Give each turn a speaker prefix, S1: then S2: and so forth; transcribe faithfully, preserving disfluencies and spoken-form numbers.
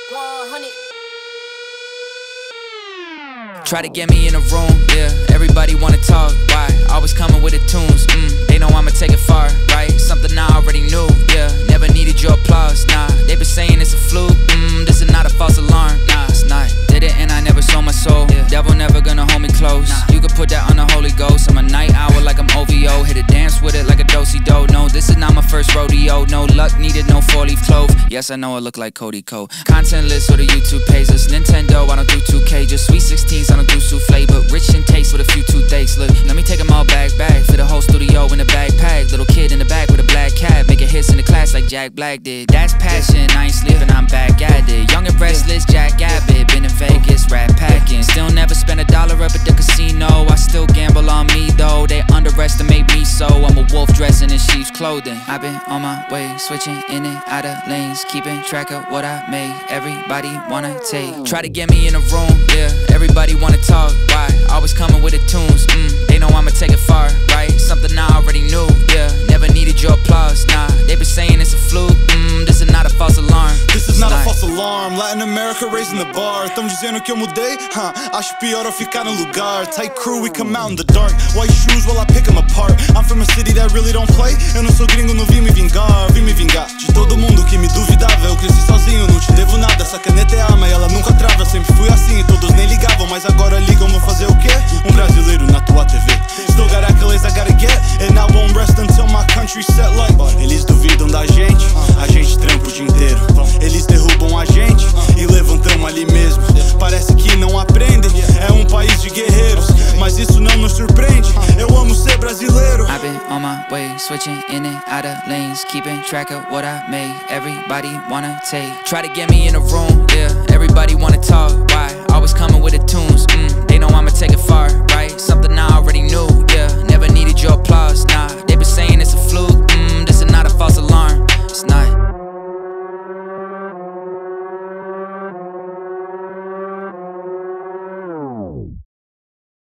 S1: Try to get me in a room, yeah, everybody wanna talk, why? Always coming with the tunes, mm, they know I'ma take it far, right? Something I already knew, yeah, never needed your applause, nah. They been saying it's a fluke, mm, this is not a false alarm, nah, it's not. Did it and I never sold my soul, yeah. Devil never gonna hold me close, nah. You could put that on the Holy Ghost, I'm a night owl like I'm O V O. Hit a dance with it like a do-si-do, no, this is not my first rodeo. No luck needed, no four-leaf clove, yes I know I look like Cody Cole. Content list or the YouTube pages, Nintendo, I don't do two K, just sweet sixteens, I don't do souffle, but rich in taste with a few toothaches. Look, let me take them all back, back, for the whole studio in a backpack. Little kid in the back with a black cat, making hits in the class like Jack Black did. That's passion, I ain't sleeping, I'm back at it. Young and restless, Jack Abbott, been in Vegas, rat packing. Still never spent a dollar up at the casino, I still gamble on me though. They underestimate me so, I'm a wolf dressing in sheep's clothing. I've been on my way, switching in and out of lanes, keeping track of what I made, everybody wanna take. Try to get me in a room, yeah, everybody wanna talk, why? Always coming with the tunes, mm, they know I'ma take it far, right? Something I already knew, yeah, never needed your applause, nah. They been saying it's a fluke, mm, this is not a false alarm.
S2: This is not a false alarm, Latin America raising the bar. Tão dizendo que eu mudei, huh? Acho pior eu ficar no lugar. Tight crew, we come out in the dark. White shoes while I pick them apart. I'm from a city that really don't play. Eu não sou gringo, não vim me vingar, vim me vingar de todo mundo que me duvidava. Eu cresci sozinho, não te devo nada. Essa caneta é arma e ela nunca trava. Eu sempre fui assim e todos nem ligavam, mas agora ligam, vou fazer o quê? Um brasileiro na tua T V. Still got accolades I gotta get, and I won't rest until my country's set like. Eles duvidam da gente, a gente trampa o dia inteiro. Eles derrubam a gente e levantamos ali mesmo. Parece que não aprendem, é um país de guerreiros, mas isso não nos surpreende. Eu amo ser brasileiro.
S1: I've been on my way, switching in and out of lanes, keeping track of what I made, everybody wanna take. Try to get me in a room, yeah, everybody wanna talk, why? Always